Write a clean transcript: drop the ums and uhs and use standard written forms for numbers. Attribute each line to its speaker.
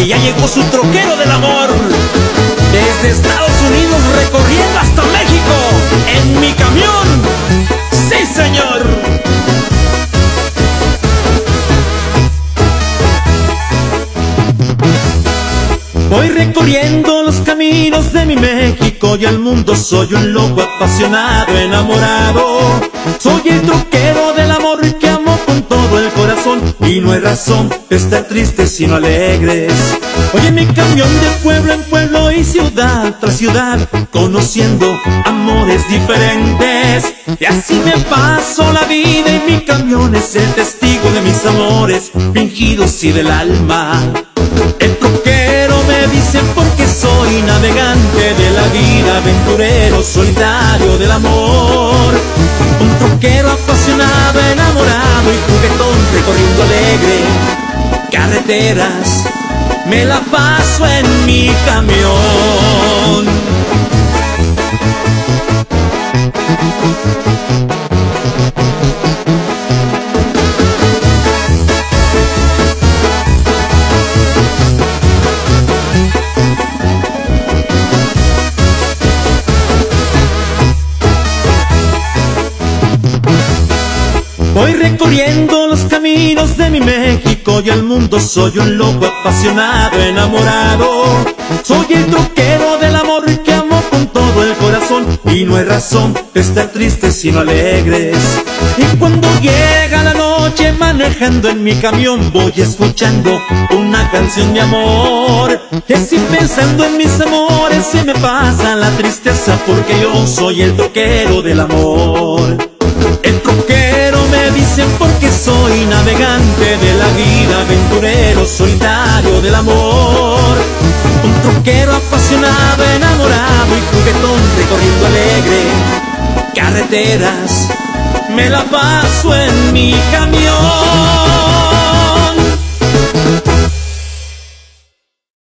Speaker 1: que ya llegó su troquero del amor. Desde Estados Unidos recorriendo hasta México, en mi camión. ¡Sí, señor! Voy recorriendo los caminos de mi México y el mundo. Soy un loco apasionado, enamorado. Soy el troquero del amor que amo con todo el corazón. Y no hay razón de estar tristes sino alegres. Voy en mi camión de pueblo en pueblo y ciudad tras ciudad, conociendo amores diferentes. Y así me paso la vida y mi camión es el testigo de mis amores fingidos y del alma. El troquero me dicen porque soy navegante de la vida, aventurero, solidario del amor. Un troquero apasionado, enamorado y juguetón, recorriendo alegre carreteras, me la paso en mi camión. Voy recorriendo los caminos de mi México y el mundo. Soy un loco apasionado, enamorado. Soy el troquero del amor que amo con todo el corazón. Y no hay razón de estar tristes sino alegres. Y cuando llega la noche manejando en mi camión, voy escuchando una canción de amor. Y así pensando en mis amores se me pasa la tristeza, porque yo soy el troquero del amor. El troquero me dicen porque soy navegante de la vida, aventurero, solitario del amor. Un troquero apasionado, enamorado y juguetón, recorriendo alegre carreteras, me la paso en mi